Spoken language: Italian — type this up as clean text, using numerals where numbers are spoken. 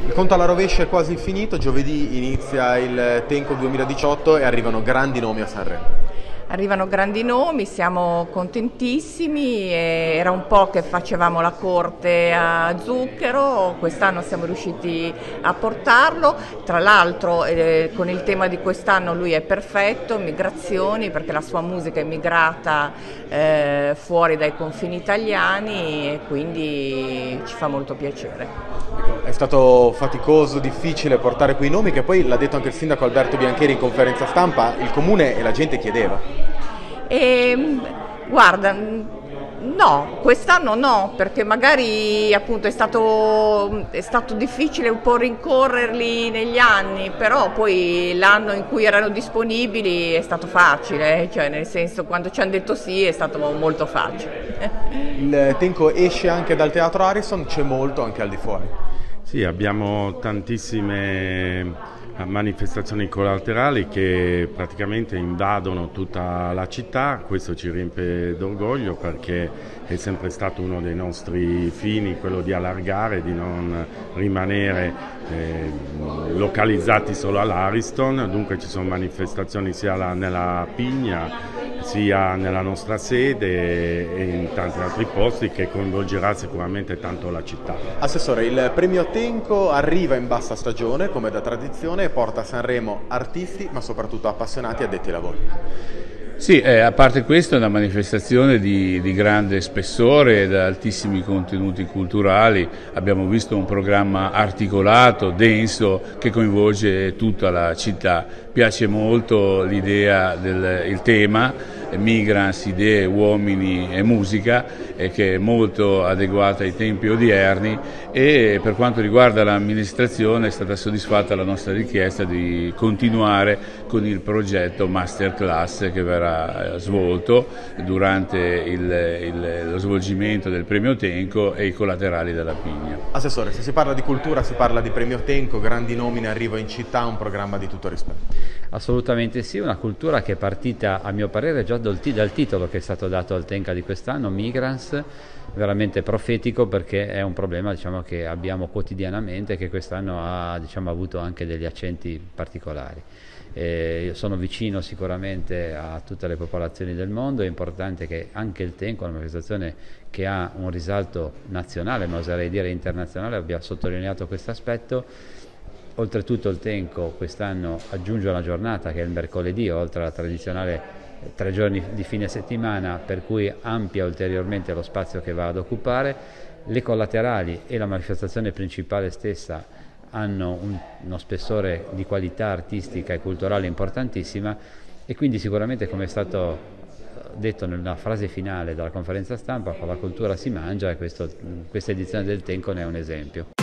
Il conto alla rovescia è quasi finito, giovedì inizia il Tenco 2018 e arrivano grandi nomi a Sanremo. Arrivano grandi nomi, siamo contentissimi, era un po' che facevamo la corte a Zucchero, quest'anno siamo riusciti a portarlo, tra l'altro con il tema di quest'anno lui è perfetto, migrazioni, perché la sua musica è migrata fuori dai confini italiani e quindi ci fa molto piacere. È stato faticoso, difficile portare quei nomi che poi l'ha detto anche il sindaco Alberto Biancheri in conferenza stampa, il comune e la gente chiedeva. Guarda, no, quest'anno no, perché magari appunto è stato difficile un po' rincorrerli negli anni, però poi l'anno in cui erano disponibili è stato facile, cioè nel senso quando ci hanno detto sì è stato molto facile. Il Tenco esce anche dal Teatro Ariston, c'è molto anche al di fuori. Sì, abbiamo tantissime manifestazioni collaterali che praticamente invadono tutta la città, questo ci riempie d'orgoglio perché è sempre stato uno dei nostri fini, quello di allargare, di non rimanere localizzati solo all'Ariston, dunque ci sono manifestazioni sia nella Pigna sia nella nostra sede e in tanti altri posti che coinvolgerà sicuramente tanto la città. Assessore, il premio Tenco arriva in bassa stagione come da tradizione e porta a Sanremo artisti ma soprattutto appassionati e addetti ai lavori. Sì, a parte questo è una manifestazione di grande spessore e da altissimi contenuti culturali. Abbiamo visto un programma articolato, denso, che coinvolge tutta la città. Piace molto l'idea il tema, migrants, idee, uomini e musica, che è molto adeguata ai tempi odierni, e per quanto riguarda l'amministrazione è stata soddisfatta la nostra richiesta di continuare con il progetto Masterclass che verrà svolto durante lo svolgimento del premio Tenco e i collaterali della Pigna. Assessore, se si parla di cultura si parla di premio Tenco, grandi nomi in arrivo in città, un programma di tutto rispetto. Assolutamente sì, una cultura che è partita a mio parere già dal titolo che è stato dato al Tenca di quest'anno, Migrants, veramente profetico perché è un problema, diciamo, che abbiamo quotidianamente e che quest'anno ha, diciamo, avuto anche degli accenti particolari. Io sono vicino sicuramente a tutte le popolazioni del mondo, è importante che anche il Tenco, una manifestazione che ha un risalto nazionale, ma oserei dire internazionale, abbia sottolineato questo aspetto. Oltretutto il Tenco quest'anno aggiunge una giornata che è il mercoledì, oltre alla tradizionale 3 giorni di fine settimana, per cui amplia ulteriormente lo spazio che va ad occupare. Le collaterali e la manifestazione principale stessa hanno uno spessore di qualità artistica e culturale importantissima e quindi sicuramente, come è stato detto nella frase finale della conferenza stampa, con la cultura si mangia e questa edizione del Tenco ne è un esempio.